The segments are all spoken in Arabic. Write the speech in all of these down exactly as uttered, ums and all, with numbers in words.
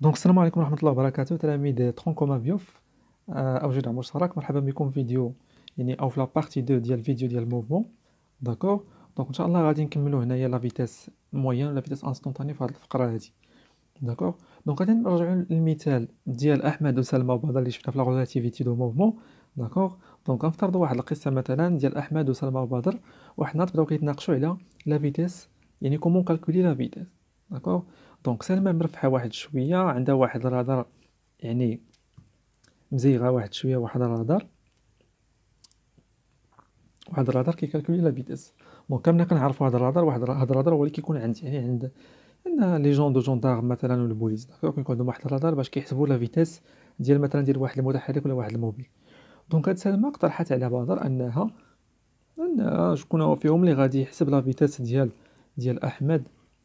دونك السلام عليكم ورحمة الله وبركاته تلاميذ ترونكوما بيوف. آه، أو جدع مشترك، مرحبا بكم في فيديو يعني أو في لابارتي اثنين ديال الفيديو ديال الموفمون. داكوغ، دونك إن شاء الله غادي نكملو هنايا لا فيتاس موين لا فيتاس انستونطاني في هاد الفقرة هادي. داكوغ، دونك غادي نرجعو للمثال ديال أحمد وسلمى وبدر اللي شفنا في لا ريلاتيفيتي دو موفمون. داكوغ، دونك غنفترضو واحد القصة مثلا ديال أحمد وسلمى وبدر، واحد النهار بداو كيتناقشو على لا فيتاس، يعني كومون كالكولي لا فيتاس. داكوغ، دونك سلمى مرفحة واحد شوية، عندها واحد الرادار يعني مزيغه واحد شويه، واحد الرادار واحد الرادار كيكالكولي لا فيتاس. دونك كاملين كنعرفوا هذا الرادار، واحد هذا الرادار هو اللي كيكون عند يعني عند عندنا لي جون دو جوندارم مثلا ولا البوليس. داكوغ، كيكون عندهم واحد الرادار باش كيحسبوا لا فيتاس ديال مثلا ديال واحد المتحرك ولا واحد الموبيل. دونك هاد سلمى اقترحت على بدر انها انها شكون هو فيهم اللي غادي يحسب لا فيتاس ديال ديال احمد،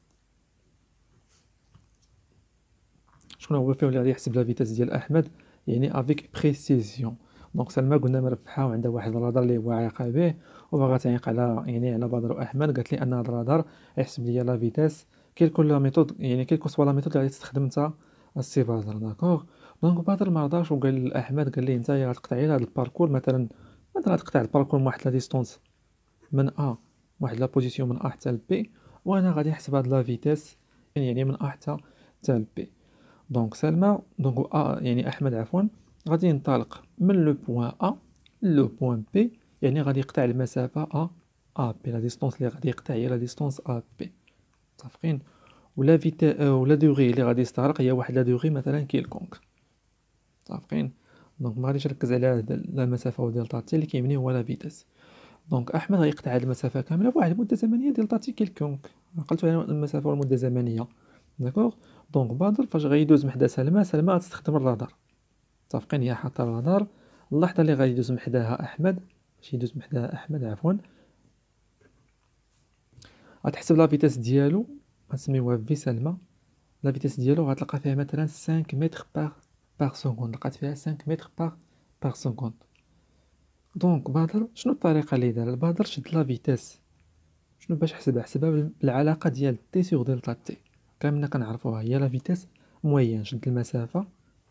شكون هو فيهم اللي غادي يحسب لا فيتاس ديال احمد يعني افيك بريسيزيون. دونك سلمى قلنا مربحه وعندها واحد الرادار اللي هو عايقه به، وباغا تعيق على يعني على بدر واحمد. قالت لي ان هذا الرادار يحسب لي لا فيتاس كيلكو لا ميثود، يعني كيلكو سوا لا ميثود اللي غادي تستخدم انت السي بدر. داكوغ، دونك بدر ما رضاش وقال لاحمد، قال ليه انت غتقطعي هذا الباركور مثلا، مثلا غتقطع الباركور من واحد لا ديستونس من ا، واحد لا بوزيسيون من ا حتى ل بي، وانا غادي نحسب هاد لا فيتاس يعني من ا حتى حتى ل بي. دونك سلمى دونك أ يعني أحمد عفوا غادي ينطلق من لو بوين أ لو بوين بي، يعني غادي يقطع المسافة أ أ بي، لا ديستونس اللي غادي يقطع هي لا ديستونس أ بي. متفقين؟ ولا فيتا ولا دوغي اللي غادي يستغرق هي واحد لا دوغي مثلا كيلكونك. متفقين؟ دونك ما غاديش نركز على هاد لا المسافة و دلتا تي، اللي كيهمني هو لا فيتاس. دونك أحمد غيقطع هاد المسافة كاملة فواحد المدة زمنية دلتا تي كيلكونك، عقلتو على المسافة والمدة الزمنية. داكوغ، دونك بدر فاش غيدوز من حدا سلمى، سلمى غتستخدم الرادار. متفقين؟ هي حاطه الرادار. اللحظه اللي غادي يدوز من حداها احمد، ماشي يدوز من حداها احمد عفوا، غتحسب لا فيتاس ديالو، غنسميوها في سلمى. لا فيتاس ديالو غتلقى فيها مثلا خمسة متر باغ باغ سكوند، لقات فيها خمسة متر باغ باغ سكوند. دونك بدر شنو الطريقه اللي دار بدر؟ شد لا فيتاس شنو باش حسبها؟ حسبها بالعلاقه ديال تي سور دلتا تي، كاملنا كنعرفوها هي لا فيتاس موين. شد المسافه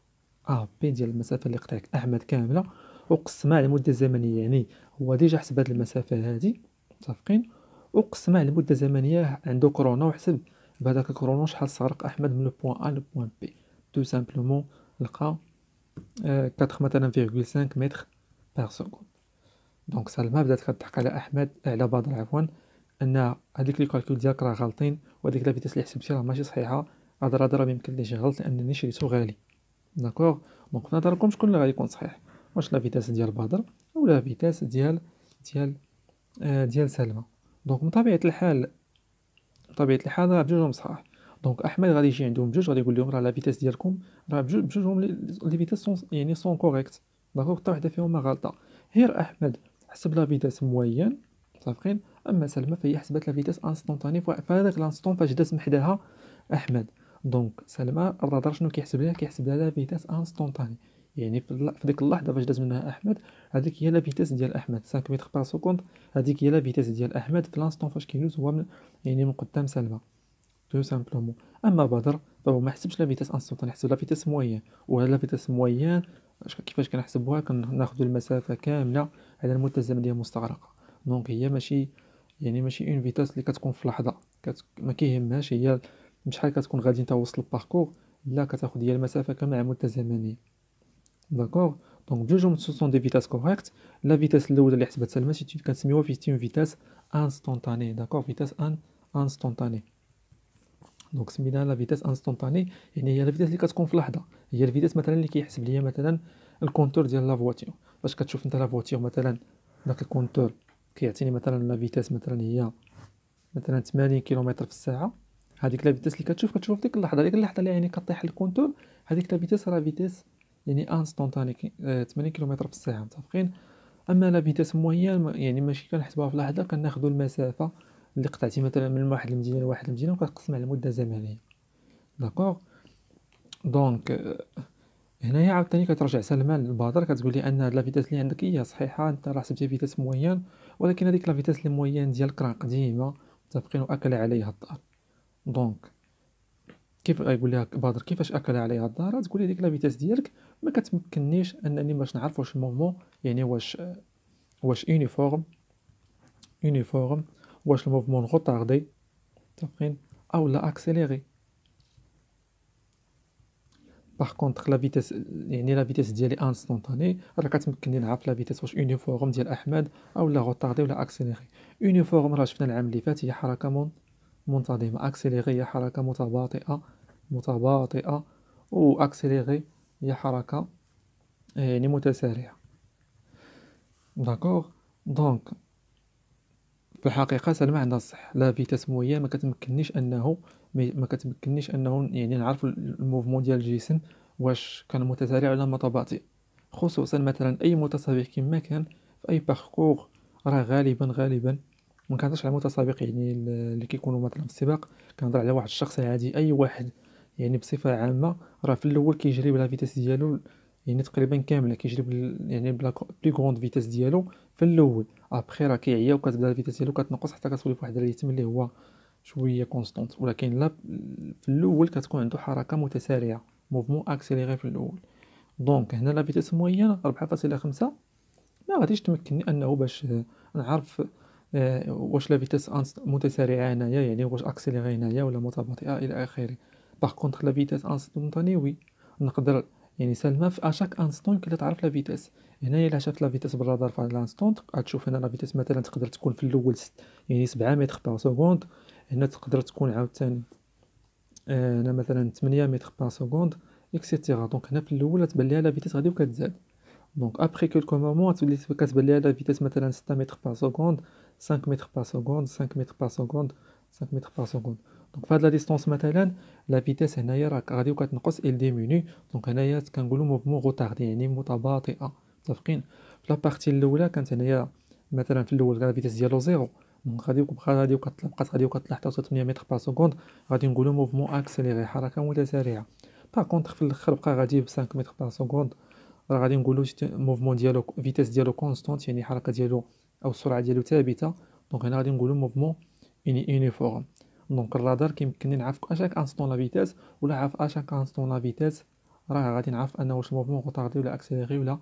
ا بي ديال المسافه اللي قطعك احمد كامله، وقسمها على المده الزمنيه، يعني هو ديجا حسب هاد المسافه هادي. متفقين؟ وقسمها على المده الزمنيه، عنده كورونا وحسب بهذاك الكورونا شحال استغرق احمد من لو بوين ا لو بوين بي. تو سامبلومون لقى آه، أربعة مثلا فيغول خمسة متر بار سكوند. دونك سلمى بدات كضحك على احمد على بدر عفوا، ان هذيك لي كالكول ديالك راه غالطين، وهذيك لا فيتاس اللي حسبتي راه ماشي صحيحه. هذا راه راه ما يمكن ليش غلط لانني شريتو غالي. داكوغ، دونك في نظركم شكون اللي غادي يكون صحيح؟ واش لا فيتاس ديال بدر او لا فيتاس ديال ديال آه ديال سلمى؟ دونك من طبيعه الحال، بطبيعه الحال راه بجوجهم صحاح. دونك احمد غادي يجي عندهم بجوج، غادي يقول لهم راه لا فيتاس ديالكم راه بجوج بجوجهم لي لي فيتاس سون يعني سون كوريكت. داكوغ، حتى وحده فيهم ما غلطه، غير احمد حسب لا فيتاس موين. متفقين؟ اما سلمى فهي حسبت لا فيتاس انستونطاني في هذاك لانستون فاش داز من حداها احمد. دونك سلمى الرادار شنو كيحسب لها؟ كيحسب لها لا فيتاس انستونطاني، يعني في, الل... في ديك اللحظه فاش داز منها احمد، هذيك هي لا فيتاس ديال احمد خمسة متر بار سكوند. هذيك هي لا فيتاس ديال احمد في لانستون فاش كيدوز هو من يعني من قدام سلمى. تو سامبلومون. اما بدر فهو ما حسبش لا فيتاس انستونطاني، حسب لا فيتاس موين. وهاد لا فيتاس موين كيفاش كنحسبوها؟ كناخذوا المسافه كامله على المده الزمنيه المستغرقه. دونك هي ماشي يعني ماشي اون فيتاس اللي كتكون في لحظه كت... ما كيهمهاش هي بشحال كتكون غادي انت وسط الباركور، لا كتاخذ هي المسافه كامله على مده زمنيه. داكوغ، دونك بجوجهم سو سون دي فيتاس كوريكت. لا فيتاس الاولى اللي حسبت سلمى سي كنسميوها في فيتاس انستونطاني. داكوغ، فيتاس ان انستونطاني. دونك سميناها لا فيتاس انستونطاني، يعني هي لا فيتاس اللي كتكون في لحظه. هي الفيتاس مثلا اللي كيحسب ليا مثلا الكونتور ديال لا فواتور. فاش كتشوف انت لا فواتور مثلا، داك الكونتور كيعطيني مثلا لا فيتاس مثلا هي مثلا ثمانين كيلومتر في الساعه. هذيك لا فيتاس اللي كتشوف كتشوف ديك اللحظه، ديك اللحظه اللي يعني كطيح الكونتور، هذيك لا فيتاس راه فيتاس يعني انستونطاني كي- آه، ثمانين كيلومتر في الساعه. متفقين؟ اما لا فيتاس موين يعني ماشي كنحسبوها في لحظه، كناخذوا المسافه اللي قطعتي مثلا من واحد المدينه لواحد المدينه وكتقسم على المده الزمنيه. داكوغ، دونك آه، هنايا عاوتاني كترجع سلمى للبادر كتقول لي ان هاد لا فيتاس اللي عندك هي صحيحه، انت راه حسبتي فيتاس موين، ولكن هذيك لا فيتاس اللي موين ديالك راه قديمه. متفقين؟ واكل عليها الدار. دونك كيف غيقول لها بدر كيفاش اكل عليها الدار، تقول لي ديك لا فيتاس ديالك ما كتمكننيش انني باش نعرف واش الموفمون يعني واش واش يونيفورم يونيفورم واش الموفمون غوطاردي متفقين او لا اكسيليري. باغ كونطخ لا فيتاس يعني لا فيتاس ديالي انستونطاني راه كتمكنني نعرف لا فيتاس واش يونيفورم ديال احمد او لا غوطاردي ولا اكسيليري. يونيفورم راه شفنا العام اللي فات هي حركه مون منتظمه، اكسيليري هي حركه متباطئه متباطئه و اكسيليري هي حركه يعني متسارعه. داكوغ دونك في الحقيقه سلمى عندها الصح، لا فيتاس موين ما كتمكننيش انه ما كتمكننيش انه يعني نعرف الموفمون ديال الجسم واش كان متسارع ولا متباطئ، خصوصا مثلا اي متسابق كما كان في اي باركور راه غالبا غالبا ما كنهضرش على المتسابق يعني اللي كيكونوا مثلا في السباق، كنهضر على واحد الشخص عادي اي واحد يعني بصفه عامه راه في الاول كيجري بلا فيتاس ديالو يعني تقريبا كامله، كيجري بال يعني بلا بلي غروند فيتاس ديالو في الاول، ابخي راه كيعيا وكتبدا الفيتاس ديالو كتنقص حتى كتولي فواحد الريتم اللي هو شويه كونستونط، ولكن لا في الاول كتكون عنده حركه متسارعه موفمون اكسيليري في الاول. دونك هنا لا فيتاس موينه أربعة فاصلة خمسة ما غاديش تمكنني انه باش نعرف آه، واش لا فيتاس متسارعه هنايا يعني واش اكسيليري هنايا ولا متباطئه الى اخره. باغ كونطخ لا فيتاس انستونطاني وي نقدر يعني سلمى في اشاك انستون كي تعرف لا فيتاس. هنايا الا شافت لا فيتاس بالرادار في هاد الانستون غتشوف هنا لا فيتاس مثلا تقدر تكون في الاول ست يعني سبعة متر بار سكوند، هنا تقدر تكون عاوتاني آه، هنا مثلا ثمانية متر بار سكوند اكسيتيرا. دونك هنا في الاول تبان ليها لا فيتاس غادي وكتزاد، دونك ابخي كلكو مومون تولي كتبان ليها لا فيتاس مثلا ستة متر بار سكوند خمسة متر بار سكوند خمسة متر بار سكوند خمسة متر بار سكوند. دونك فهاد لا ديستونس مثلا لا فيتاس هنايا راك غادي وكتنقص ال ديميني، دونك هنايا كنقولوا موفمون غوطاردي يعني متباطئه متفقين. في لابارتي الاولى كانت هنايا مثلا في الاول لا فيتاس ديالو زيرو، دونك غادي وبقى غادي وكتطلع بقات غادي وكتطلع حتى ثمانية متر بار سكوند غادي نقولوا موفمون اكسيليري حركه متسارعه. باغ كونطخ في الاخر بقى غادي ب خمسة متر بار سكوند راه غادي نقولوا موفمون ديالو فيتاس ديالو كونستانت يعني حركه ديالو او السرعه ديالو ثابته، دونك هنا غادي نقولوا موفمون يعني يونيفورم. دونك الرادار كيمكنني نعرف اشاك انستون لا فيتاس ولا عارف اشاك انستون لا فيتاس راه غادي نعرف انه واش الموفمون غوطاردي ولا اكسيليري ولا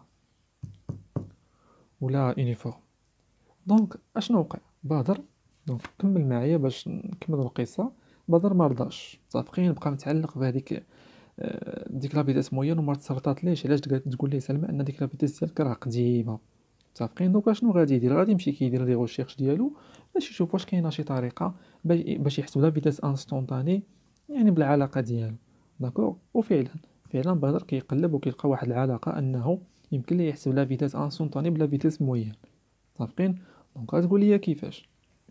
ولا يونيفورم. دونك اشنو وقع بدر؟ دونك كمل معايا باش نكمل القصه. بدر ما رضاش متفقين، بقى متعلق بهذيك آه، ديك لا فيتاس موين وما تسرطات ليش علاش تقول لي سلمى ان ديك لا فيتاس ديالك راه قديمه متفقين. دونك شنو غادي يدير؟ غادي يمشي كيدير لي ريغوشيرش ديالو باش يشوف واش كاينه شي طريقه باش باش يحسب لا فيتاس انستونطاني يعني بالعلاقه ديالو. داكوغ وفعلا فعلا بدر كيقلب وكيلقى واحد العلاقه انه يمكن ليه يحسب لا فيتاس انستونطاني بلا فيتاس موين متفقين. دونك غتقول لي كيفاش؟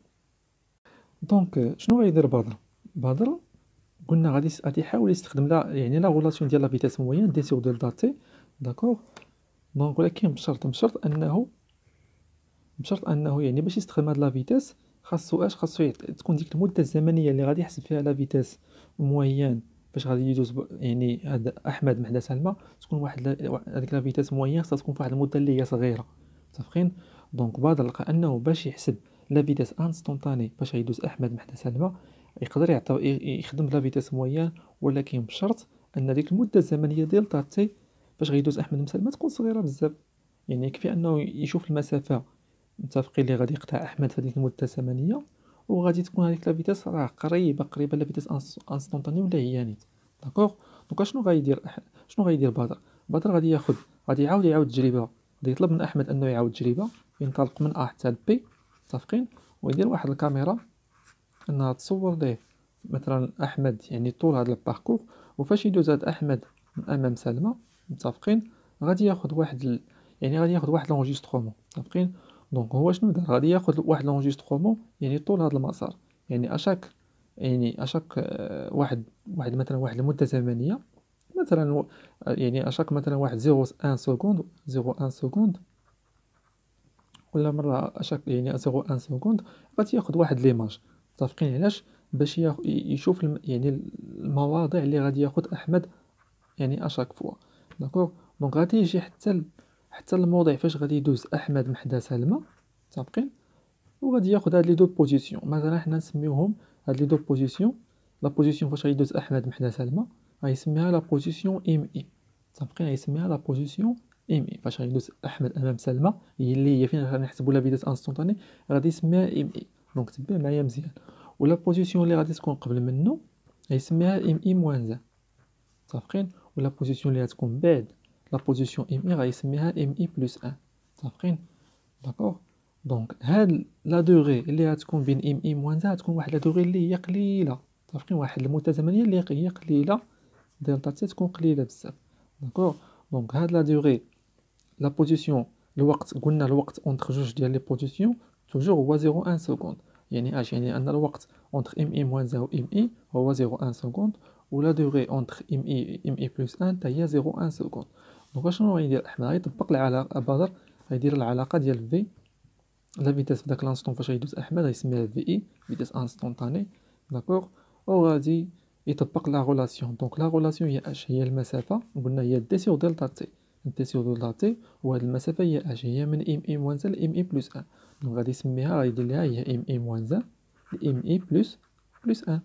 دونك شنو غيدير بدر؟ بدر قلنا غادي غادي يحاول يستخدم لا يعني لا غولاسيون ديال لا فيتاس موين دي سور دلتا تي داكوغ. دونك ولكن بشرط بشرط انه بشرط انه يعني باش يستخدم هاد لا فيتاس خاصو اش خاصو يعط- تكون ديك المده الزمنيه اللي غادي يحسب فيها لا فيتاس موين باش غادي يدوز ب- يعني هاد احمد مع سلمى تكون واحد لا- هاديك لا فيتاس موين خاصها تكون فواحد المده اللي هي صغيره متفقين. دونك بدر لقى انه باش يحسب لا فيتاس انستونطاني باش يدوز احمد مع سلمى يقدر يعطي ي- يخدم لا فيتاس موين، ولكن بشرط ان ديك المده الزمنيه ديال تاتي باش غيدوز احمد مع سلمى تكون صغيره بزاف. يعني يكفي انه يشوف المسافه متفقين اللي غادي يقطع احمد في هذيك المده الزمنيه وغادي تكون هذيك لا فيتاس راه قريبه قريبه لا فيتاس انستونطاني ولا هي نيت. داكوغ دونك شنو غايدير أح... شنو غايدير بدر؟ بدر غادي ياخذ غادي يعاود يعاود التجربه، غادي يطلب من احمد انه يعاود التجربه ينطلق من ا حتى ل بي متفقين، ويدير واحد الكاميرا انها تصور ليه مثلا احمد يعني طول هذا الباركور، وفاش يدوز هذا احمد من امام سلمى متفقين غادي ياخذ واحد ال... يعني غادي ياخذ واحد لونجسترومون متفقين. دونك هو شنو دار؟ غادي ياخذ واحد لونجسترومون يعني طول هذا المسار يعني اشاك يعني اشاك آه، واحد واحد مثلا واحد المده زمنيه مثلا و- يعني اشاك مثلا واحد صفر فاصلة واحد سكوند صفر فاصلة واحد سكوند ولا مرة أشاك يعني صفر فاصلة واحد سكوند غادي ياخد واحد ليماج متفقين علاش؟ باش ياخ- يشوف الم... يعني المواضع اللي غادي ياخد أحمد يعني أشاك فوا داكوغ. دونك غادي يجي حتى ال... حتى الموضع فاش غادي يدوز أحمد محدا سلمى متفقين، وغادي ياخد هاد لي دو بوزيسيون مثلا حنا نسميوهم هاد لي دو بوزيسيون لا بوزيسيون فاش غيدوز احمد محدا سلمى غيسميها لا بوزيسيون ام اي، متفقين؟ غيسميها لا بوزيسيون ام اي. فاش غيدوز احمد امام سلمى هي اللي هي فين غنحسبوا لا فيتاس انستونطاني غادي يسميها ام اي. دونك تبع معايا مزيان. ولا بوزيسيون اللي غادي تكون قبل منه غيسميها ام اي موان واحد، متفقين؟ ولا بوزيسيون اللي غتكون بعد لا بوزيسيون ام اي غيسميها ام اي بلس واحد، متفقين؟ داكوغ. دونك هاد لا دوغي اللي غتكون بين ام اي موان واحد غتكون واحد لا دوغي اللي هي قليله، متفقين؟ واحد المده زمنيه اللي هي قليله، دلتا تي تكون قليله بزاف. داكوغ. دونك هاد لا دوغي لا بوزيسيون الوقت، قلنا الوقت اونتر جوج ديال لي بوزيسيون توجور هو صفر فاصلة واحد سكوند. يعني اش يعني؟ ان الوقت اونتر ام اي موان واحد و ام اي هو صفر فاصلة واحد سكوند، ولا دوغي اونتر ام اي ام اي بلس واحد حتى هي صفر فاصلة واحد سكوند. دونك شنو غيدير احمد؟ غيطبق العلاقه بدر، غيدير العلاقه ديال في لا فيتاس في داك لانستون فاش غيدوز احمد غيسميها في اي فيتاس انستونطاني. داكوغ. و غادي يطبق لا غولاسيون. دونك لا غولاسيون هي اش؟ هي المسافه، قلنا هي دي سور دلتا تي، دي سور دلتا تي، وهاد المسافه هي اش؟ هي من ام اي موان واحد ل ام اي بلس واحد. دونك غادي يسميها، غيدير ليها هي ام اي موان واحد ل ام اي بلس بلس واحد.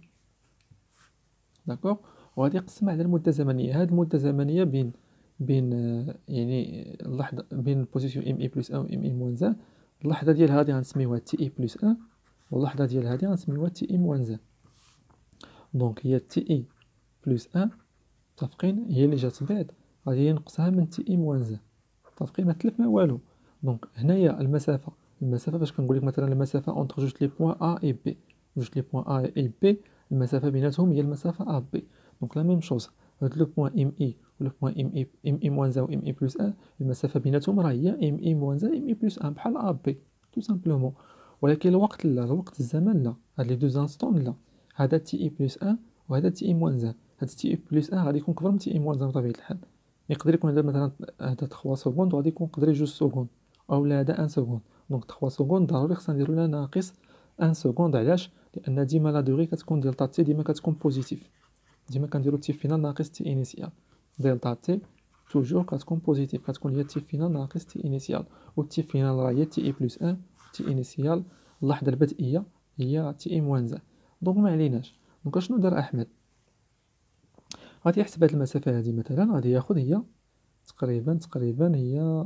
داكوغ. وغادي يقسم على المده الزمنيه. هاد المده الزمنيه بين بين يعني اللحظه بين البوزيسيون ام اي بلس واحد و ام اي موان واحد، اللحظه ديال هادي غنسميوها تي اي بلس واحد، واللحظه ديال هادي غنسميوها تي اي موان واحد. دونك هي تي اي بلس واحد، متفقين؟ هي اللي جات بعد غادي ينقصها من تي اي موان واحد، متفقين؟ ما تلف ما والو. دونك هنايا المسافه، المسافه فاش كنقول لك مثلا المسافه اونتر جوج لي بوين ا اي بي، جوج لي بوين ا اي بي المسافه بيناتهم هي المسافه ا بي. دونك لا ميم شوز، هاد لو بوين ام اي ولو بوين ام اي ام اي موان واحد و ام اي بلس واحد المسافه بيناتهم راه هي ام اي موان واحد ام اي بلس واحد بحال ا بي تو سامبلومون. ولكن الوقت لا، الوقت الزمن لا، هاد لي دو زانستون لا، هذا تي اي بلس واحد وهذا تي اي موان واحد. هاد تي اي بلس واحد غادي يكون كبر من تي اي موان واحد بطبيعه الحال. يقدر يكون هذا مثلا هذا ثلاثة سكوند وغادي يكون يقدر جوج سكوند، او لا هذا واحد سكوند. دونك ثلاثة سكوند ضروري خصنا نديرو لها ناقص واحد سكوند. علاش؟ لان ديما لا دوغي كتكون دلتا تي ديما كتكون بوزيتيف، ديما كنديرو تي فينال ناقص تي انيسيال. دلتا تي توجور كتكون بوزيتيف، كتكون هي تي فينال ناقص تي انيسيال، و تي فينال راه هي تي اي بلس واحد، تي انيسيال اللحظه البدئيه هي تي اي موان واحد. دونك ما عليناش. دونك شنو دار احمد؟ غادي يحسب هاد المسافه هادي، مثلا غادي ياخذ هي تقريبا تقريبا هي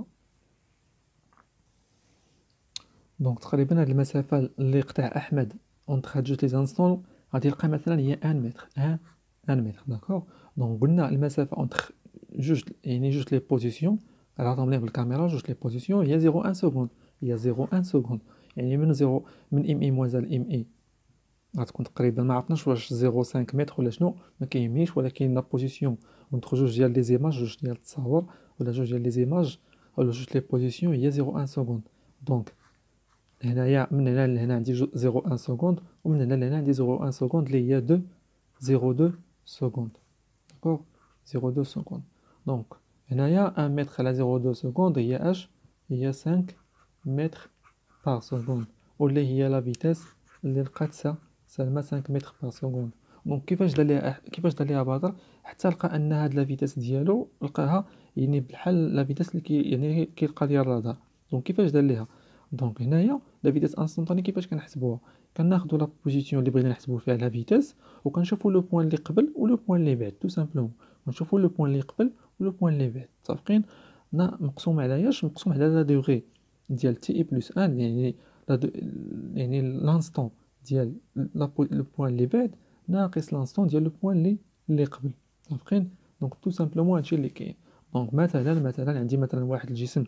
دونك تقريبا هاد المسافه اللي قطع احمد اونتر هاد جوج لي زانستون غادي يلقى مثلا هي واحد متر، واحد متر. داكوغ. دونك قلنا المسافه اونتر جوج يعني جوج لي بوزيسيون، غنعطيهم ليه بالكاميرا جوج لي بوزيسيون هي صفر فاصلة واحد سكوند، هي صفر فاصلة واحد سكوند. يعني من صفر من ام اي موان واحد ام اي غتكون تقريبا ما عرفناش واش صفر فاصلة خمسة متر ولا شنو، ما كيهمنيش. ولكن لا بوزيسيون اونتر جوج ديال لي زيماج، جوج ديال التصاور ولا جوج ديال لي زيماج ولا جوج لي بوزيسيون هي صفر فاصلة واحد سكوند. دونك هنايا من هنا لهنا عندي صفر فاصلة واحد سكوند، ومن هنا لهنا عندي صفر فاصلة واحد سكوند اللي هي دو صفر فاصلة اثنين سكوند. داكوغ. صفر فاصلة اثنين سكوند. دونك هنايا واحد متر على صفر فاصلة اثنين سكوند هي اش؟ هي خمسة متر بار سكوند، واللي هي لا فيتاس اللي لقاتها سلمى خمسة متر بار سكوند. دونك كيفاش دار ليها كيفاش دار ليها بدر حتى لقى ان هاد لا فيتاس ديالو لقاها يعني بحال لا فيتاس اللي كي يعني كيلقى ليها الرادار. دونك كيفاش دار ليها؟ دونك هنايا لا فيتاس انستونطاني كيفاش كنحسبوها؟ كناخذوا لا بوزيسيون اللي بغينا نحسبوا فيها لا فيتاس، وكنشوفوا لو بوين اللي قبل ولو بوين اللي بعد تو سامبلومون. كنشوفوا لو بوين اللي قبل ولو بوين اللي بعد، متفقين؟ نا مقسوم على اش؟ مقسوم على لا دوغي ديال تي اي بلس واحد، يعني لا دو... يعني لانستون ديال لا لو بوين اللي بعد ناقص لانستون ديال لو بوين اللي اللي قبل، متفقين؟ دونك تو سامبلومون هادشي اللي كاين. دونك مثلا مثلا عندي مثلا واحد الجسم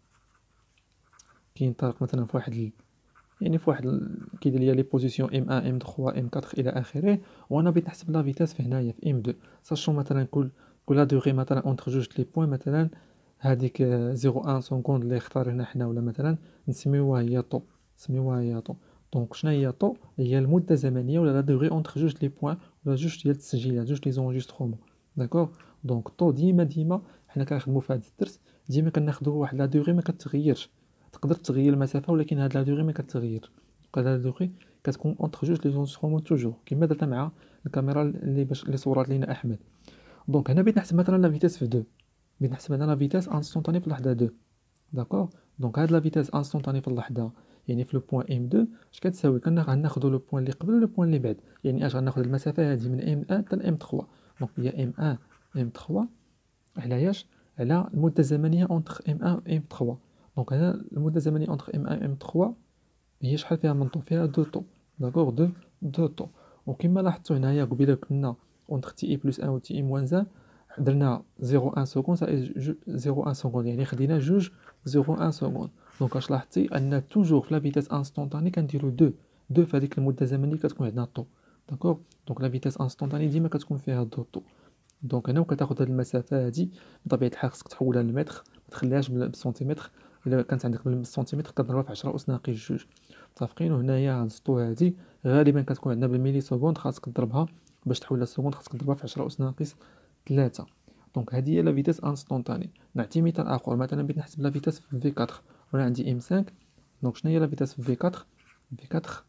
كينطلق مثلا في واحد ال... يعني في واحد ال... كيدير ليا لي بوزيسيون ام واحد ام ثلاثة ام أربعة الى اخره، وانا بغيت نحسب لا فيتاس في هنايا في ام اثنين. ساشون مثلا كل كل لا دوغي مثلا اونتر جوج لي بوين، مثلا هذيك صفر فاصلة واحد سكوند اللي اختارنا حنا، ولا مثلا نسميوها هي طو، نسميوها هي طو. دونك شنو هي طو؟ هي المده الزمنيه ولا لا دوغي اونتر جوج لي بوين ولا جوج ديال التسجيلات، جوج لي زونجسترومون. داكوغ. دونك طو ديما ديما حنا كنخدموا في هذا الدرس ديما كناخذوا واحد لا دوغي ما كتغيرش. تقدر تغير المسافه ولكن هاد لا دوغي ما كتغير، هاد لا دوغي كتكون اونتر جوج لي زونجسترومون توجور، كما درنا مع الكاميرا اللي باش اللي صورات لينا احمد. دونك هنا بغيت نحسب مثلا لا فيتاس في اثنين، بغيت نحسب هنا لا فيتاس انستونطاني في اللحظه اثنين. داكوغ. دونك هاد لا فيتاس انستونطاني في اللحظه يعني في لو بوين ام اثنين اش كتساوي؟ كناخذوا لو بوين اللي قبل ولو بوين اللي بعد، يعني اش غناخذ المسافه هذه من ام واحد حتى ام ثلاثة. دونك هي ام واحد ام ثلاثة على ياش على المده الزمنيه اونتر ام واحد ام ثلاثة. دونك هنا المده الزمنيه اونتر ام واحد ام ثلاثة هي شحال فيها من طو؟ فيها دو طو. داكوغ دو دو طو. وكما لاحظتوا هنايا قبيله كنا اونتر تي اي بلس واحد و تي اي موان واحد درنا صفر فاصلة واحد سكوند صفر فاصلة واحد سكوند، يعني خدينا جوج صفر فاصلة واحد سكوند. دونك اش لاحظتي ان توجور في لا فيتاس انستونطاني كنديرو دو دو في هذيك المده الزمنيه كتكون عندنا طو. داكوغ دونك لا فيتاس انستونطاني ديما كتكون فيها دو طو. دونك هنا وكتاخذ هاد المسافه هادي بطبيعه الحال خصك تحولها للمتر، ما تخليهاش بالسنتيمتر. الا كانت عندك بالسنتيمتر كضربها في عشرة اس ناقص جوج. متفقين؟ وهنايا هاد السطو هادي غالبا كتكون عندنا بالميلي سكوند، خاصك تضربها باش تحولها للسكوند خاصك تضربها في عشرة اس ناقص ثلاثة. دونك هذه هي لا فيتاس انستونطاني. نعطي مثال اخر، مثلا بغيت نحسب لا فيتاس في في أربعة وانا عندي ام خمسة. دونك شنو هي لا فيتاس في في أربعة؟ في أربعة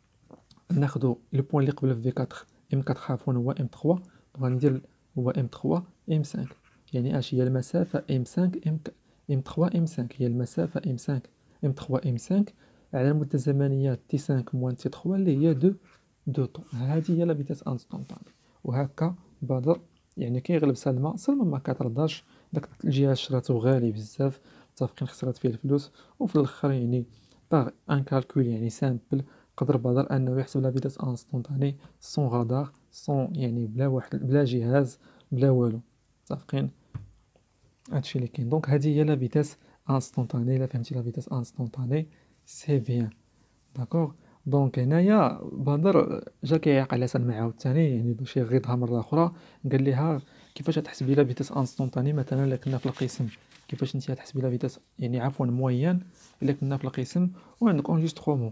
ناخذ لو بوين اللي قبل في أربعة ام أربعة عفوا هو ام ثلاثة. دونك غندير هو ام ثلاثة ام خمسة، يعني اش هي المسافه ام خمسة ام ام ثلاثة ام خمسة هي المسافه ام خمسة ام ثلاثة ام خمسة على المده الزمنيه تي خمسة موان تي ثلاثة اللي هي دو دو طو. هذه هي لا فيتاس انستونطاني. وهكا بدر يعني كيغلب سلمى. سلمى ما كترضاش، داك الجهاز شراتو غالي بزاف، متفقين خسرات فيه الفلوس. وفي الاخر يعني باغ ان كالكول يعني سامبل قدر بدر انه يحسب لا فيتاس انستونطاني سون غادار سون يعني بلا واحد بلا جهاز بلا والو. متفقين؟ هادشي اللي كاين. دونك هذه هي لا فيتاس انستونطاني. الا فهمتي لا فيتاس انستونطاني سي بيان. داكوغ دونك هنايا بدر جا كيعيق على سلمى عاوتاني يعني باش يغيضها مره اخرى. قال ليها كيفاش تحسبي لا فيتاس انستونطاني مثلا الا كنا في القسم، كيفاش انت تحسبي لا فيتاس يعني عفوا موين الا كنا في القسم وعندك اونجسترومون.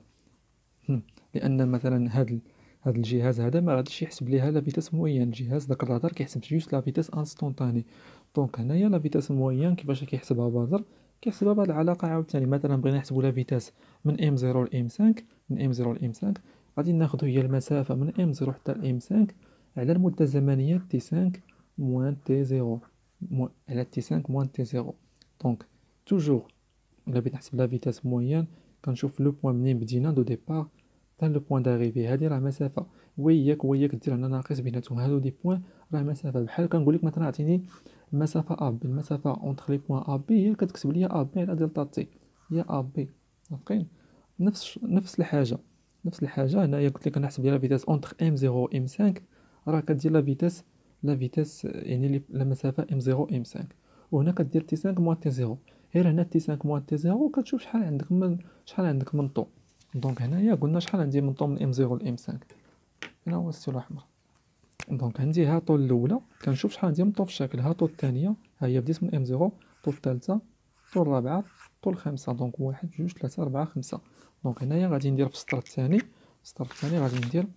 لان مثلا هاد هاد الجهاز هذا ما غاديش يحسب ليها لا فيتاس موين، الجهاز داك الرادار كيحسب جوست لا فيتاس انستونطاني. دونك هنايا لا فيتاس موين كيفاش كيحسبها بدر؟ كيحسبها بهاد العلاقه عاوتاني. مثلا بغينا نحسبوا لا فيتاس من ام صفر ل ام خمسة، من ام صفر ل ام خمسة غادي ناخذ هي المسافه من ام صفر حتى ل ام خمسة على المده الزمنيه تي خمسة موان تي صفر مو... على تي خمسة موان تي صفر. دونك توجور الا بغيت نحسب لا فيتاس موين كنشوف لو بوين منين بدينا دو ديبار حتى لو بوين داريفي. هادي راه مسافه، وياك وياك دير هنا ناقص بيناتهم، هادو دي بوين راه مسافه. بحال كنقول لك مثلا عطيني المسافه ا بي، المسافه اونتر لي بوين ا بي هي كتكتب لي ا بي على دلتا تي هي ا بي. متفقين؟ نفس نفس الحاجه نفس الحاجه هنايا قلت لك نحسب لا فيتاس اونتر ام صفر و ام خمسة راه كدير لا فيتاس لا فيتاس يعني لا مسافه ام صفر ام خمسة، وهنا كدير تي خمسة موان تي صفر. غير هنا تي خمسة موان تي صفر كتشوف شحال عندك من شحال عندك من طو. دونك هنايا قلنا شحال عندي من طو من ام صفر ل ام خمسة. هنا هو الستيل الاحمر. دونك عندي ها طو الاولى كنشوف شحال عندي من طو في الشكل، ها طو الثانيه ها هي بديت من ام صفر، طو الثالثه، طو الرابعه، طو الخامسه. دونك واحد جوج ثلاثه اربعه خمسه. دونك هنايا غادي ندير في السطر الثاني، السطر الثاني غادي ندير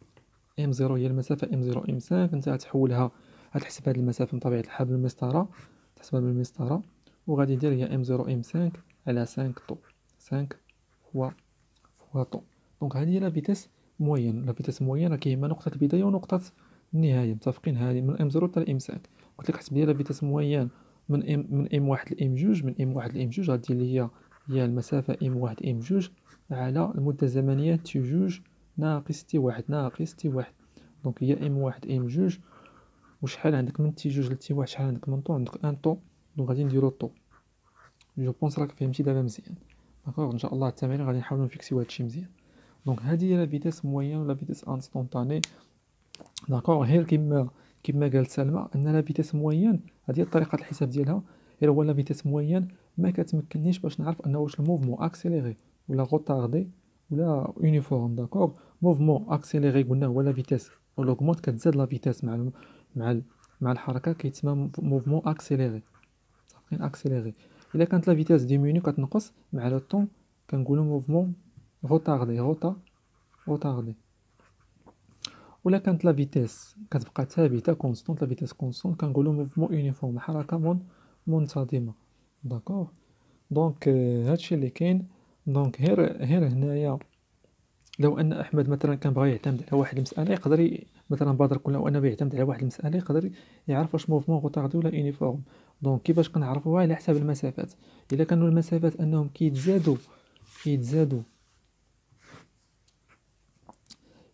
ام صفر هي المسافه ام صفر ام خمسة. انت غتحولها غتحسب هذه المسافه بطبيعه الحال بالمسطره، تحسبها بالمسطره وغادي ندير هي ام صفر ام خمسة على خمسة طو، خمسة فوا فوا طو. دونك هذه هي لا فيتاس موين. لا فيتاس موين راه كاينه نقطه البدايه ونقطه النهايه. متفقين؟ هذه من ام صفر حتى ل ام خمسة. قلت لك حسب لي لا فيتاس موين من ام من ام واحد ل ام جوج، من ام واحد ل ام جوج غادي لي هي هي المسافه ام واحد ام جوج على المده الزمنيه تي جوج ناقص تي واحد ناقص تي واحد. دونك هي ام واحد ام جوج وشحال عندك من تي جوج ل تي واحد شحال عندك من طو؟ عندك ان طو. دونك غادي نديرو طو. جو بونس راك فهمتي دابا مزيان. داكوغ ان شاء الله التمارين غادي نحاولوا نفيكسيو هادشي مزيان. دونك هذه هي لا فيتاس موين ولا فيتاس انستونطاني. داكوغ غير كيما كيما قالت سلمى ان لا فيتاس موين هذه هي طريقه الحساب ديالها. غير هو لا فيتاس موين ما كتمكننيش باش نعرف انه واش الموفمون اكسيليري ولا غوطاردي ولا يونيفورم. داكوغ موفمون اكسيليري قلنا هو لا فيتاس اولوغمونت كتزاد لا فيتاس مع الم... مع ال... مع الحركه كيتسمى موفمون اكسيليري. صافين اكسيليري. الا كانت لا فيتاس ديميني كتنقص مع لو طون كنقولوا موفمون غوطاردي غوطا غوطاردي. ولا كانت لا فيتاس كتبقى ثابته كونستونت لا فيتاس كونستونت كنقولوا موفمون يونيفورم حركه من منتظمه. داكوغ دونك هادشي اللي كاين. دونك غير غير هنايا لو ان احمد مثلا كان بغى يعتمد على واحد المساله يقدر ي... مثلا بدر كل لو انه بيعتمد على واحد المساله يقدر يعرف واش موفمون غوطاردي ولا يونيفورم. دونك كيفاش كنعرفوها؟ على حساب المسافات. الا كانوا المسافات انهم كيتزادوا كيتزادوا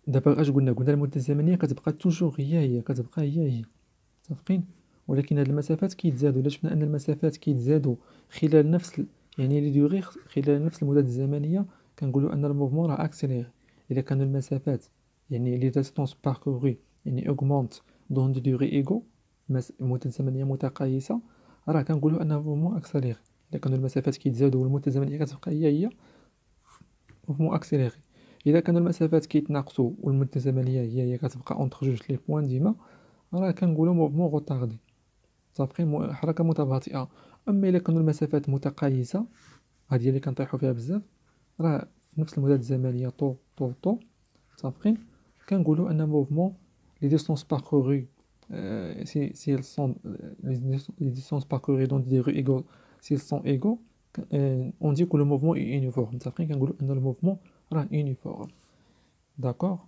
دابا اش قلنا قلنا المده الزمنيه كتبقى توجور هي هي كتبقى هي هي متفقين. ولكن هاد المسافات كيتزادوا. الا شفنا ان المسافات كيتزادوا خلال نفس ال- يعني لي ديوغي خلال نفس المدة الزمنيه، كنقولوا ان الموفمون راه اكسيليري. الا كانوا المسافات يعني لي ديستونس باركوري يعني اوغمونت دون دي ديوغي ايغو، مدة زمنيه متقايسه، راه كنقولوا ان الموفمون اكسيليري. الا كانوا المسافات كيتزادوا والمدة الزمنيه كتبقى هي هي، موفمون اكسيليري. اذا كانوا المسافات كيتناقصوا والمده الزمنيه هي هي كتبقى اونتر جوج لي بوين ديما، راه كنقولوا موفمون غوطاردي، متفقين، مو- حركه متباطئه. اما الا كانوا المسافات متقايسه، هذه هي اللي كنطيحوا فيها بزاف، راه في نفس المدة الزمنيه طو طو طو، متفقين، كنقولوا ان موفمون لي ديستونس باركوري سي سي elles sont les distances parcourues dans des rues égaux s'ils sont égaux, euh, on dit que le mouvement est uniforme. متفقين كنقولوا ان الموفمون راه uniforme. داكوغ.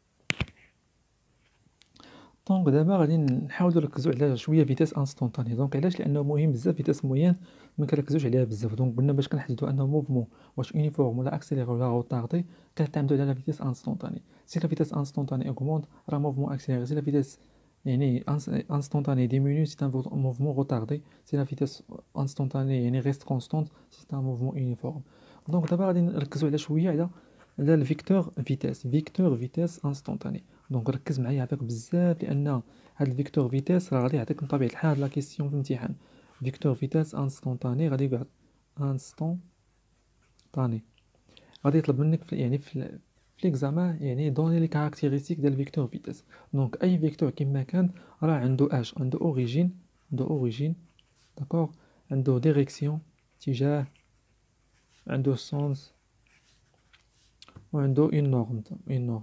دونك دابا غادي نحاولوا نركزوا على شويه فيتاس انستونطاني. دونك علاش؟ لانه مهم بزاف فيتاس موين ما كنركزوش عليها بزاف. دونك قلنا باش كنحددوا انه موفمون واش يونيفورم ولا اكسيليري ولا غوطاردي، كنعتمدوا على لا فيتاس انستونطاني. سي لا فيتاس انستونطاني اوغمونت راه موفمون اكسيليري. سي لا فيتاس يعني انستونطاني ديمينيو سي ان موفمون غوطاردي. سي لا فيتاس انستونطاني يعني ريست كونستونت سي ان موفمون يونيفورم. دونك دابا غادي نركزوا على شويه على على الفيكتور فيتاس فيكتور فيتاس انستونطاني. دونك ركز معايا عافاك بزاف، لان هاد الفيكتور فيتاس راه غادي يعطيك من طبيعه الحال لا كيسيون في الامتحان. فيكتور فيتاس انستونطاني غادي يقعد انستونطاني، غادي يطلب منك في يعني في في ليكزامان يعني دوني لي كاركتيرستيك ديال فيكتور فيتاس. دونك اي فيكتور كما كان راه عنده اش، عنده اوريجين، عنده اوريجين داكوغ، عنده ديريكسيون اتجاه، عنده سونس، وعنده اون نورم اون نورم.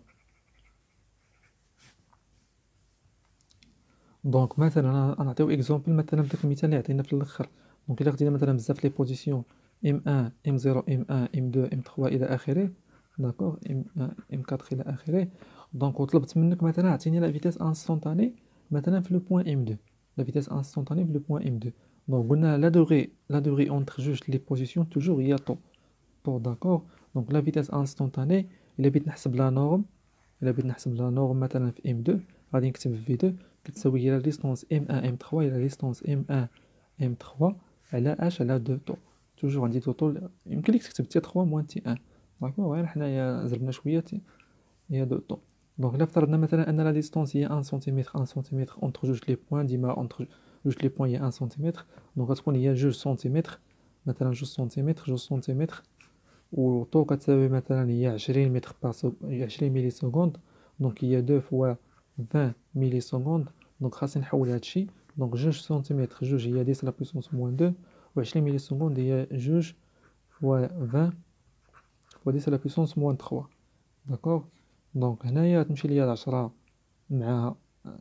دونك مثلا انا نعطيو اكزومبل، مثلا في المثال اللي عطينا في الاخر. دونك الا خدينا مثلا بزاف لي بوزيسيون ام واحد ام صفر ام واحد ام اثنين ام ثلاثة الى اخره، داكوغ، ام واحد ام أربعة الى اخره. دونك وطلبت منك مثلا عطيني لا فيتاس انستونطاني مثلا في لو بوين ام اثنين، لا فيتاس انستونطاني في لو بوين ام اثنين. دونك قلنا لا دوغي لا دوغي اونتر جوج لي بوزيسيون توجور هي طو طو داكوغ. دونك لا فيتاس انستونطاني الا بغيت نحسب لا نورم، الا بغيت نحسب لا نورم مثلا في ام اثنين، غادي نكتب في اثنين كتساوي هي لا ديستونس ام واحد ام ثلاثة، هي لا ديستونس ام واحد ام ثلاثة على اش على اثنين طو. توجور عندي طو طو، يمكن لك تكتب تي ثلاثة موان تي واحد، داكوغ، غير حنايا زربنا شويه تي هي اثنين طو. دونك الا افترضنا مثلا ان لا ديستونس هي واحد سنتيمتر واحد سنتيمتر اونتر جوج لي بوين، ديما اونتر جوج لي بوين هي واحد سنتيمتر، دونك غتكون هي جوج سنتيمتر، مثلا جوج سنتيمتر جوج سنتيمتر، و طو كتساوي مثلا هي عشرين متر بار عشرين ملي سكوند. دونك هي اثنين فوا عشرين ملي سكوند. دونك خاصني نحول هادشي. دونك جوج سنتيمتر جوج هي عشرة لا بويسونس موان اثنين، و عشرين ملي سكوند هي جوج فوا عشرين فوا عشرة لا بويسونس موان ثلاثة، داكوغ. دونك هنايا تمشي ليا عشرة مع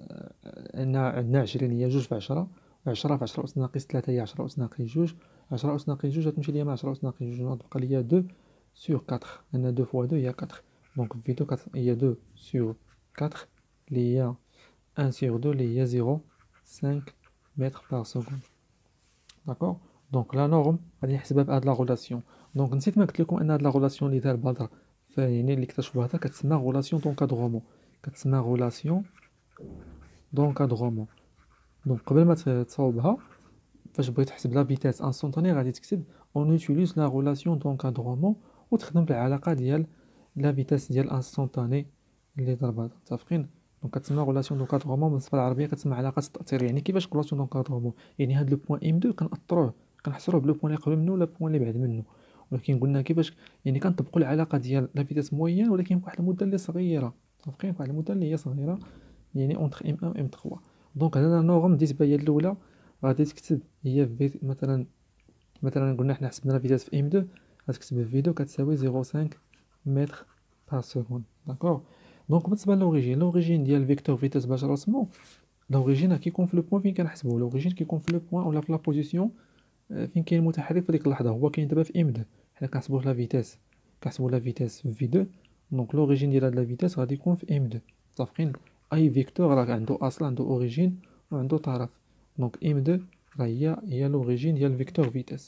عندنا عندنا عشرين هي جوج في عشرة، و عشرة في عشرة أس ناقص ثلاثة هي عشرة أس ناقص جوج، عشرة أس ناقص جوج غتمشي ليا مع عشرة أس ناقص جوج، غتبقى ليا اثنين sur quatre. لأن اثنين فوا اثنين هي أربعة. دونك في اثنين هي اثنين sur أربعة اللي هي واحد sur اثنين اللي هي صفر فاصلة خمسة متر بار سكوند، داكوغ. دونك لا نورم غادي نحسبها بهاد لا غولاسيون. دونك نسيت ما قلت لكم ان هاد لا غولاسيون اللي دار بدر يعني اللي اكتشفوا هذا كتسمى غولاسيون دونكادغومون، كتسمى غولاسيون دونكادغومون. دونك قبل ما تصاوبها، فاش بغيت تحسب لا فيتاس انستونطاني غادي تكتب اون اوتيليز لا غولاسيون دونكادغومون، وتخدم بالعلاقه ديال لا فيتاس ديال انستونطاني اللي ضربها، متفقين. دونك كتسمى غولاسيون دونكادغومون بالنسبه للعربيه كتسمى علاقه التاثير. يعني كيفاش غولاسيون دونكادغومون؟ يعني هاد لو بوين ام اثنين كنأثروه كنحصروه بلو بوين اللي قبل منه ولا بوين اللي بعد منه، ولكن قلنا كيفاش يعني كنطبقوا العلاقه ديال لا فيتاس موين ولكن بواحد المده اللي صغيره، متفقين، بواحد المده اللي هي صغيره، يعني اونتر ام واحد و ام ثلاثة. دونك هنا النورم النسبه هي الاولى غادي تكتب هي في مثلا مثلا قلنا حنا حسبنا لا فيتاس في ام اثنين، غتكتب في اثنين كتساوي صفر فاصلة خمسة متر بار سكوند، داكوغ. دونك بالنسبه لوريجين، لوريجين ديال فيكتور فيتاس باش رسمو، لوريجين كيكون في لو بوين فين كنحسبوه. لوريجين كيكون في لو بوين ولا في لا بوزيسيون فين كاين المتحرك في ديك اللحظه. هو كاين دابا في ام اثنين، حنا كنحسبوه لا فيتاس كنحسبوا لا فيتاس في في اثنين. دونك لوريجين ديال هاد لا فيتاس غادي يكون في ام اثنين، متفقين. اي فيكتور راه عنده اصل، عنده اوريجين وعنده طرف. دونك ام اثنين راه هي هي لوريجين ديال فيكتور فيتاس،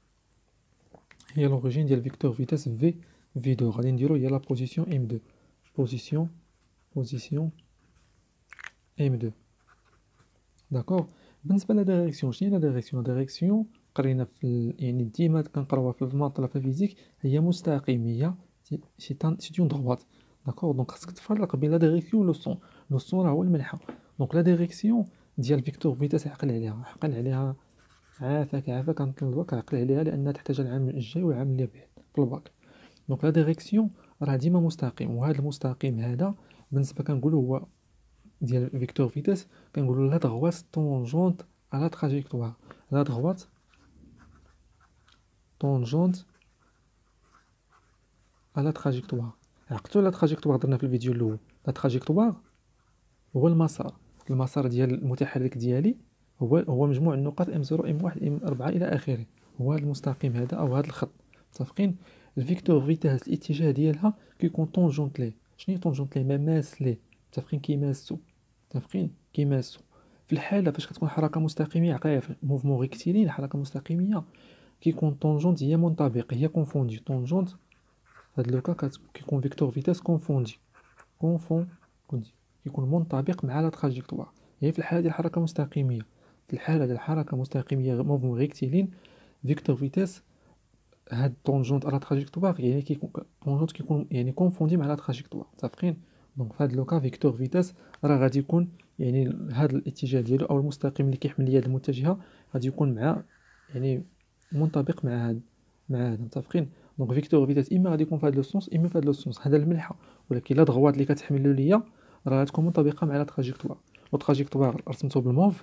هي لوريجين ديال فيكتور فيتاس في في اثنين. غادي نديرو هي لا بوزيسيون ام اثنين، بوزيسيون بوزيسيون ام دو. داكوغ. بالنسبه لا ديريكسيون، شنو هي لا ديريكسيون؟ ديريكسيون قرينا في ال... يعني ديما كنقراوها في الماط ولا في الفيزيك، هي مستقيميه، سي سي اون دروات. داكوغ. دونك خاصك تفرق بين لا ديريكسيون و لو سون. لو سون راه هو المنحى. دونك لا ديريكسيون ديال فيكتور فيتاس عقل عليها، عقل عليها عافاك عافاك كنطلبك عقل عليها لانها تحتاج العام الجاي والعام اللي بعد في الباك. دونك لا ديريكسيون راه ديما مستقيم، وهذا المستقيم هذا بالنسبه كنقولوا هو ديال فيكتور فيتاس، كنقولوا لا دغوات طونجونت على تراجيكتوار. لا دغوات طونجونت على تراجيكتوار. عقلتوا لا تراجيكتوار درنا في الفيديو الاول؟ لا تراجيكتوار هو المسار، المسار ديال المتحرك ديالي هو هو مجموع النقاط ام صفر ام واحد ام أربعة الى اخره. هو هذا المستقيم هذا او هذا الخط. متفقين؟ الفيكتور فيتاس الاتجاه ديالها كيكون طونجونت ليه. شنو هي طونجونت ليه؟ مماس ليه. متفقين؟ كيماسو. متفقين؟ كيماسو. في الحاله فاش كتكون حركه مستقيميه، عقلها في موفمون ريكتيلين، حركه مستقيميه كيكون طونجونت هي منطبق، هي كونفوندي. طونجونت هاد لوكا كيكون فيكتور فيتاس كونفوندي كونفوندي كيكون منطبق مع لا تراجيكتوار. هي في الحاله ديال الحركه المستقيميه، في الحاله ديال الحركه المستقيميه موفمون ريكتيلين، فيكتور فيتاس هاد طونجونت على تراجيكتوار يعني كيكون طونجونت كيكون يعني كونفوندي مع لا تراجيكتوار. متفقين؟ دونك في هاد لوكا فيكتور فيتاس راه غادي يكون يعني هاد الاتجاه ديالو او المستقيم اللي كيحمل اليد المتجهه غادي يكون مع يعني منطبق مع هاد مع هذا. متفقين؟ دونك فيكتور فيتاس اما غادي يكون في هاد لو سونس اما في هاد لو سونس. هذا الملحه. ولكن لا دغوات اللي كتحملوا ليا راه غتكون منطبقه مع لا تراجيكتوار. لو تراجيكتوار رسمته بالموف،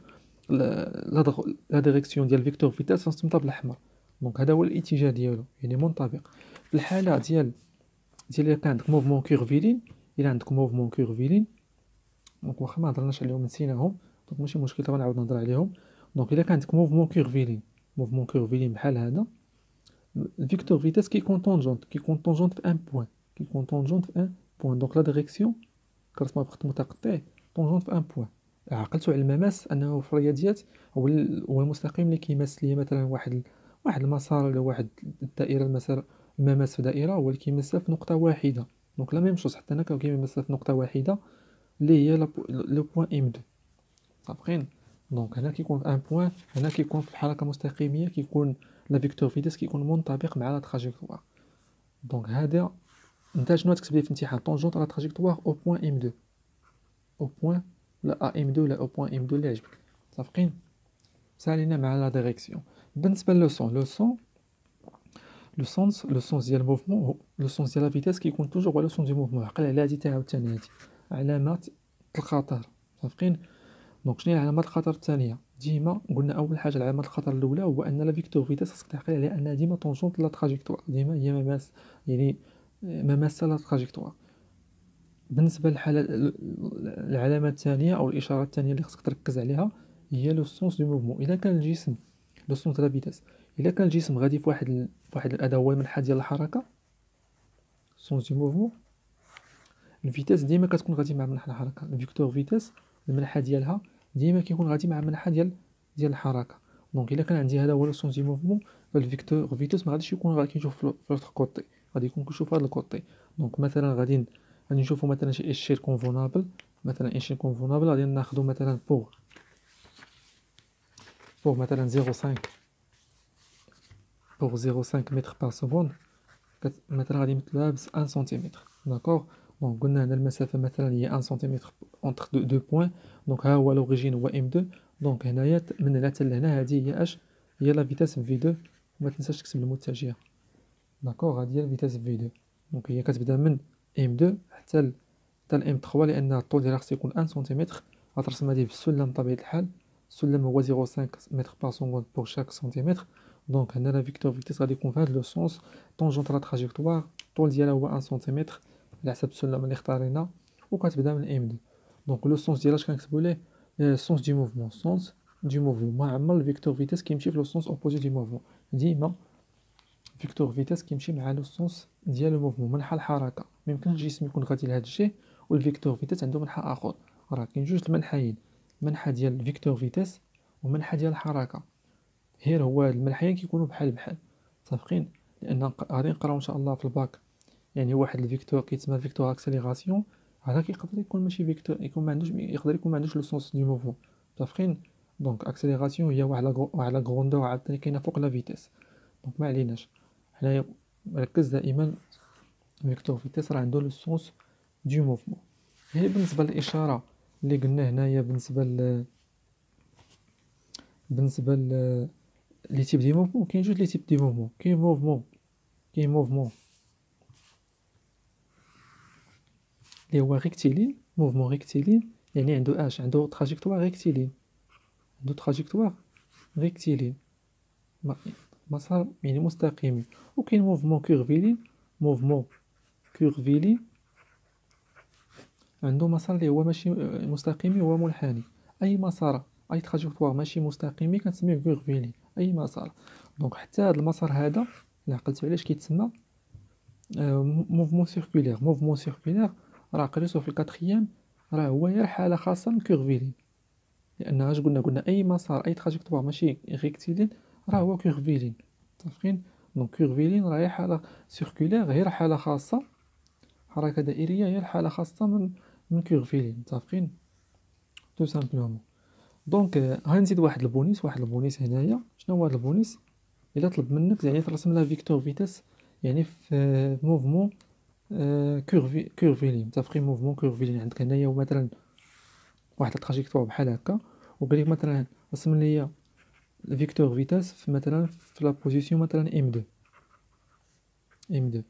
لا دغ... لا ديريكسيون ديال فيكتور فيتاس رسمتها بالاحمر. دونك هذا هو الاتجاه ديالو يعني منطبق. في الحاله ديال ديال الا كان عندك موفمون كيرفيلين، الا عندك موفمون كيرفيلين دونك واخا ما هضرناش عليهم نسيناهم، دونك ماشي مشكل طبعا نعاود نهضر عليهم. دونك الا كان عندك موفمون كيرفيلين موفمون كيرفيلين بحال هذا، الفيكتور فيتاس كيكون طونجونت كيكون طونجونت في ان بوين كيكون طونجونت في ان بوين. دونك لا ديريكسيون كرسمها بخط متقطع طونجونت في ان بوين. عقلتوا على المماس انه في الرياضيات هو هو المستقيم اللي كيماس ليا مثلا واحد واحد المسار ولا واحد الدائره، المسار المماس في دائره هو اللي كيماسها في نقطه واحده. دونك لا ميم شوز حتى هنا كيماسها في نقطه واحده اللي هي لو بوين ام اثنين. صافقين؟ دونك هنا كيكون في ان بوين، هنا كيكون في الحركه المستقيميه كيكون لا فيكتور فيتاس كيكون منطبق مع لا تراجيكتوار. دونك هذا انت شنو تكتب لي في الامتحان؟ طونجونت على تراجيكتوار او بوين ام اثنين، او بوين لا ا ام اثنين ولا او بوين ام اثنين اللي عجبك. متفقين؟ سالينا مع لا ديريكسيون. بالنسبه لو سون، لو سون لو سونس لو سونس ديال الموفمون، لو سونس ديال لا فيتاس كيكون توجور هو لو سونس دو موفمون. عقل على هادي تاع عاوتاني هادي علامات الخطر. متفقين؟ دونك شنو هي علامات الخطر الثانيه؟ ديما قلنا اول حاجه علامات الخطر الاولى هو ان لا فيكتور فيتاس خاصك تعقل عليها انها ديما طونجونت لا تراجيكتوار، ديما هي مماس يعني مماسه لا تراجيكتوار. بالنسبه للحاله العلامه الثانيه او الاشاره الثانيه اللي خاصك تركز عليها هي لو سونس دو موفمون. الا كان الجسم لو سونس دو لا فيتاس، الا كان الجسم غادي في واحد ال... في واحد الاداه هو المنحى ديال الحركه، سونس دو موفمون، الفيتاس ديما كتكون غادي مع منحى الحركه. الفيكتور فيتاس المنحى ديالها ديما كيكون غادي مع منحى ديال ديال الحركه. دونك الا كان عندي هذا هو لو سونس دو موفمون، فالفيكتور فيتاس ما غاديش يكون غادي كيشوف في لوطر كوتي، غادي يكون كيشوف هذا الكوتي. دونك مثلا غادي غادي نشوفوا مثلا شي اشير كونفونابل، مثلا اشير كونفونابل غادي ناخذوا مثلا بوغ بوغ مثلا صفر فاصلة خمسة بوغ صفر فاصلة خمسة متر بار سكوند، مثلا غادي نمثلوها ب واحد سنتيمتر. داكوغ. دونك قلنا هنا المسافه مثلا هي واحد سنتيمتر اونتر دو, دو بوين. دونك ها هو لوريجين هو ام اثنين. دونك هنايا من هنا حتى لهنا هذه هي اش هي لا فيتاس في اثنين. وما تنساش تكتب المتجهه. داكوغ. هذه هي الفيتاس في اثنين. دونك هي كتبدا من ام اثنين حتى ل حتى الام ثلاثة لان الطول ديالها خصو يكون واحد سنتيمتر. غترسم هذه بالسلم بطبيعه الحال. السلم هو صفر فاصلة خمسة متر بار سكوند بور شاك سنتيمتر. دونك هنا لا فيكتور فيتاس غادي يكون في هذا لو سونس طونجونت لا تراجيكتوار. الطول ديالها هو واحد سنتيمتر على حسب السلم اللي اختارينا، وكتبدا من ام اثنين. دونك لو سونس ديالها اش كنكتبوا ليه؟ سونس دو موفمون، سونس دو موفمون. ما عمر الفيكتور فيتاس كيمشي في لو سونس اوبوزي دو موفمون. ديما فيكتور فيتاس كيمشي مع لو سونس ديال الموفمون، منحى الحركه. ميمكنش الجسم يكون غادي لهاد الجهه والفيكتور فيتاس عنده منحى اخر. راه كاين جوج المنحيين، منحى ديال فيكتور فيتاس ومنحى ديال الحركه. غير هو المنحيين كيكونوا بحال بحال. متفقين؟ لان غادي نقراو ان شاء الله في الباك يعني واحد الفيكتور كيتسمى فيكتور اكسيليراسيون، هذا كيقدر يكون ماشي فيكتور، يكون ما عندوش، يقدر يكون ما عندوش لو سونس دو موفمون. متفقين؟ دونك اكسيليراسيون هي واحد لا واحد لا غروندور عاوتاني كاينه فوق لا فيتيس. دونك ما عليناش حنايا، ركز دائما فيكتور فيتيس راه عنده لو سونس دو موفمون. هي بالنسبه للاشاره اللي قلنا هنايا بالنسبه ل بالنسبه ل لي تيب دي موفمون، كاين جوج لي تيب دي موفمون. كاين موفمون كاين موفمون اللي هو ريكتيلين. موفمون ريكتيلين يعني عنده اش عنده تراجيكتوار ريكتيلين، عنده تراجيكتوار ريكتيلين، مسار يعني مستقيم. وكاين موفمون كورفيلين. موفمون كورفيلين عنده مسار اللي هو ماشي مستقيمي، هو منحني. اي مسار، اي تراجيكتوار ماشي مستقيمي كنسميه كورفيلين، اي مسار. دونك حتى هذا المسار هذا اللي عقلتو علاش كيتسمى موفمون سيركولير. موفمون سيركولير راه قريتو في الكاتريام، راه هو غير حاله خاصه من كورفيلين، لان اش قلنا قلنا اي مسار اي تراجيكتوار ماشي ريكتيلين راه هو كورفيلين. متفقين؟ دونك كورفيلين راه هي حاله سيركولير، غير حاله خاصه، حركه دائريه هي الحاله خاصه من من كورفيلين. متفقين؟ تو سامبلومون. دونك غنزيد واحد البونيس، واحد البونيس هنايا. شنو هو هذا البونيس؟ الا طلب منك يعني ترسم لها فيكتور فيتاس يعني في موفمون كورفي كورفيلين. متفقين؟ موفمون كورفيلين عندك هنايا مثلا واحد التراجيكتوار بحال هكا، وقال لك مثلا رسم لي الفيكتور فيتاس في مثلا في لا بوزيسيون مثلا ام اثنين ام اثنين.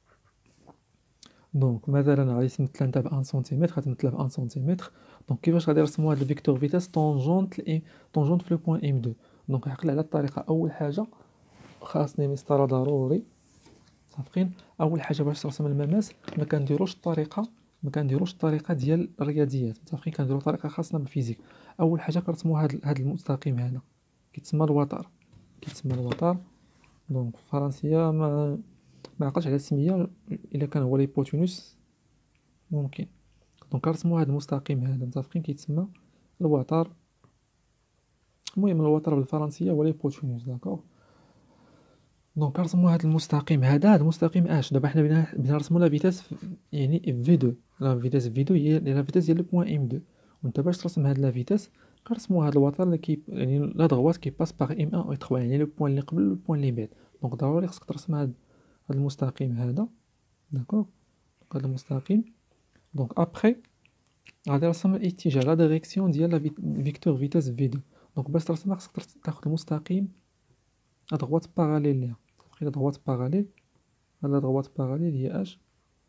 دونك مثلا غادي تمثلها انت ب واحد سنتيمتر، غتمثلها ب واحد سنتيمتر. دونك كيفاش غادي نرسموا هذا الفيكتور فيتاس؟ طونجونت ل طونجونت في لو بوين ام اثنين. دونك عقل على الطريقه. اول حاجه خاصني مسطره ضروري. متفقين؟ اول حاجه باش ترسم المماس ما كنديروش الطريقه ما كنديروش الطريقه ديال الرياضيات. متفقين؟ كنديروا طريقه خاصنا بالفيزيك. اول حاجه كنرسموا هذا هذا المستقيم هذا كيتسمى الوتر، كيتسمى الوتر. دونك في الفرنسيه ما ما عقلش على السميه، الا كان هو ليبوتينوس ممكن. دونك كنرسموا هذا المستقيم هذا. متفقين؟ كيتسمى الوتر. المهم الوتر بالفرنسيه هو ليبوتينوس. داكوغ. دونك كنرسموا هذا المستقيم هذا. هذا المستقيم اش دابا حنا بغينا بغينا نرسموا لا فيتاس يعني في اثنين. لا فيتاس في اثنين هي لا فيتاس ديال لو بوين ام اثنين. وانت باش ترسم هاد لا فيتاس كنرسموا هاد الوتر اللي كي يعني لا دغوات كي باس باغ ام واحد و ثلاثة، يعني لو بوين اللي قبل لو بوين اللي بعد. دونك ضروري خصك ترسم هاد هاد المستقيم هذا. داكوغ؟ هاد المستقيم. دونك ابخي غادي نرسم الاتجاه لا ديريكسيون ديال لا فيكتور فيتاس في اثنين. دونك باش ترسمها خصك تاخذ المستقيم ادغوات باراليل ليها. تخيل ادغوات باراليل، هاد ادغوات باراليل هي اش؟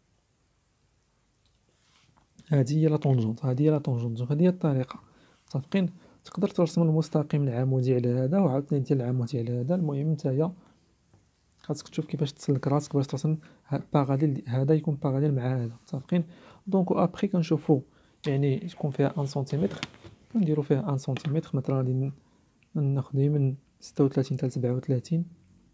هادي هي لا طونجونت، هادي هي لا طونجونت. هادي هي الطريقه. متفقين؟ تقدر ترسم المستقيم العمودي على هذا وعاوتاني ديال العمودي على هذا. المهم نتايا خاصك تشوف كيفاش تسلك راسك باش ترسم باراليل، هذا يكون باراليل مع هذا. متفقين؟ دونك ابخي كنشوفوا يعني تكون فيها واحد سنتيمتر، كنديروا فيها واحد سنتيمتر. مثلا غادي ناخذ من ستة وثلاثين حتى سبعة وثلاثين.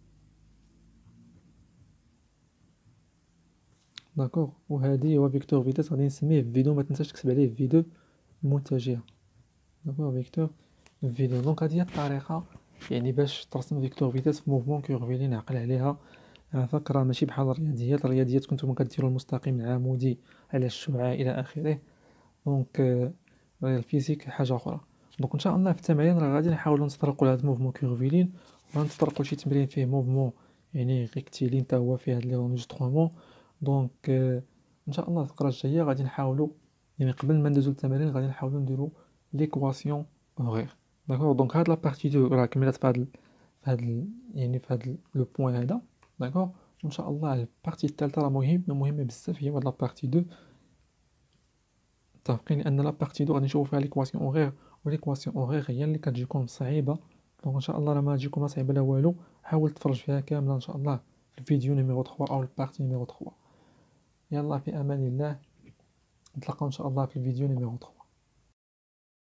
داكوغ. وهذه هو فيكتور فيتاس غادي نسميه في اثنين. ما تنساش تكتب عليه في اثنين متجهه. داكوغ؟ فيكتور في اثنين. دونك هذه هي الطريقه يعني باش ترسم فيكتور فيتاس في موفمون كورفيلين. عقل عليها. عافاك راه ماشي بحال الرياضيات. الرياضيات كنتو كديروا المستقيم العمودي على الشعاع الى اخره. دونك الفيزيك حاجه اخرى. دونك ان شاء الله في التمارين راه غادي نحاولوا نتطرقوا لهاد موفمون كورفيلين، ونتطرقوا لشي تمرين فيه موفمون يعني ريكتيلين حتى هو فيه هاد لي جوج طرومون. دونك ان شاء الله الفقره الجايه غادي نحاولوا يعني قبل ما ندوزو للتمارين غادي نحاولوا نديروا ليكواسيون هورير. داكوغ؟ دونك هاد لا بارتي دو راه كملات في هاد في هاد يعني في هاد لو بوين هذا. داكوغ؟ وان شاء الله البارتي الثالثه راه مهمه مهمه بزاف، هي هاد لا بارتي دو. متفقين؟ لان لا بارتي دو غادي نشوفوا فيها ليكواسيون هورير، وليكواسيون هورير هي اللي كتجيكم صعيبه. دونك ان شاء الله راه ما تجيكم لا صعيبه لا والو. حاول تفرج فيها كامله ان شاء الله في الفيديو نيميرو ثلاثة او البارتي نيميرو ثلاثة. يلا في امان الله، نتلاقاو ان شاء الله في الفيديو نيميرو ثلاثة.